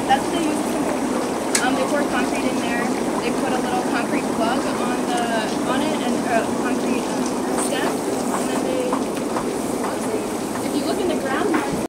That's what they use for mold. They pour concrete in there. They put a little concrete plug on